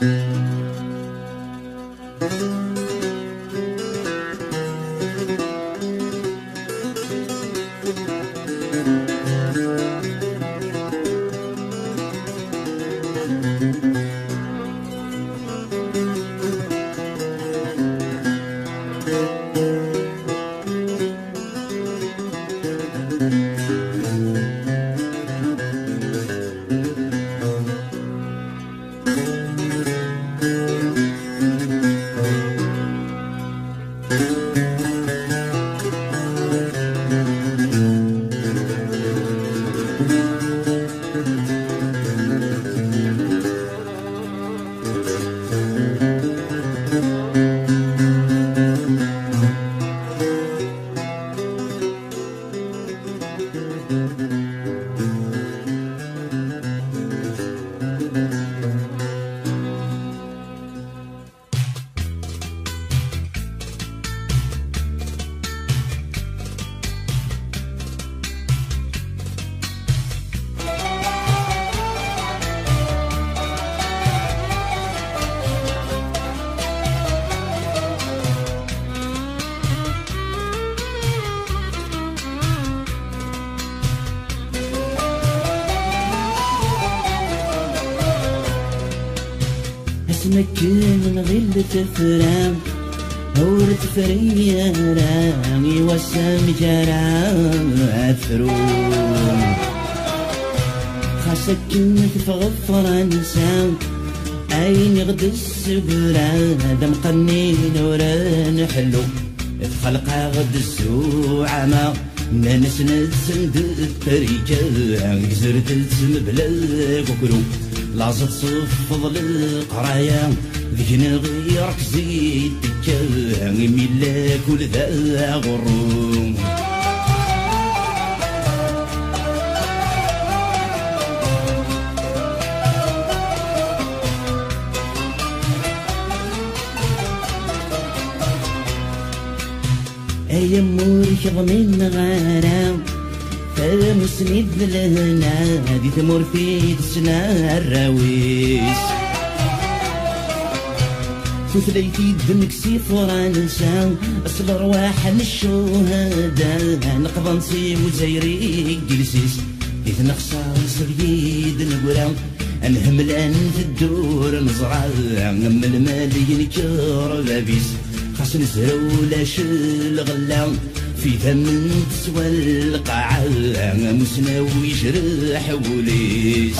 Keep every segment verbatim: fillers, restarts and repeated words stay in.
اسمك غل تفرام هور تفريرام يوسم جرام أثروم خاصك تفغفر انسان أين غد السبران دم قنين وران حلو الخلق غد السوع ما ناس نتسند الطريقة زرت التسم بلا كوكرو لازم تصفض القرايا ذيك غيرك زيد تكا ميلا كل ذا غروم أيام مورك ضمن غرام مسند لهنا دي تمر في تسنا الراويس ثليتي دمك سيفوران نساو أصل رواح الشهداء نقضى نسي وزيري جلسيس دي تنخسر سريد نقرا أنهم الآن في الدور نزرع نم المالي نكر لابيس خاص نزرو لاش الغلا في ثمن تسوى القاعة مسناوي يجرح بوليس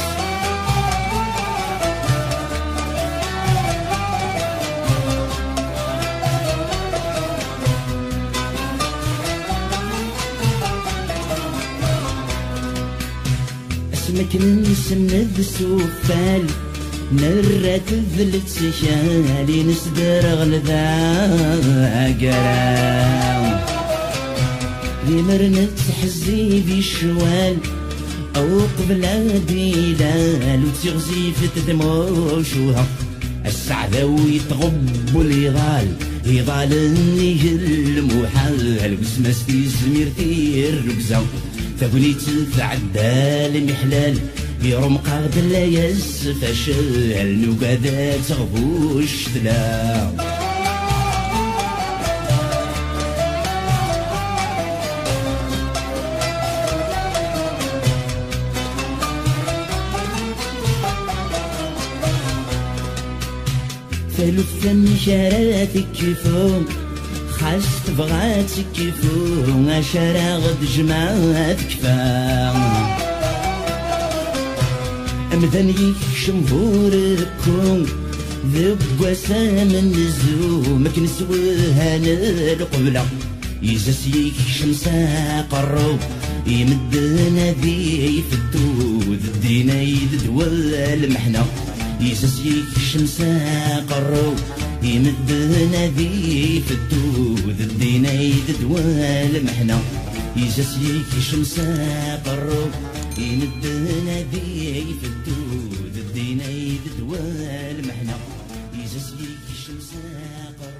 اسمك نسند السفال نرات ذلت سشالي نسدر غلذا قرام لمرنت تحزي بالشوال أو قبل ديلال وتغزي في تدموشوها السعدة ويتغب اليضال يضال النجل محال وسماس في سميرتي الركزة فبنيت تعدى المحلال يروم قاعد لا يسفشل نقادا تغبوش تلا ثلث شاراتك كيفو خاص تبغى تكيفو عشرة غد جماعات كفا أمذن يكشم فوركم ذب وسام النزو مكن سويها القبلة يزس يكشم ساقرو يمدنا ذي في الدود الدينا يددوى المحنة يزس يكشم ساقرو يمدنا ذي في الدود الدينا يددوى المحنة يزس يكشم ساقرو يمدنا ذي في الدود الدينا يددوى المحنة يزس يكشم ساقرو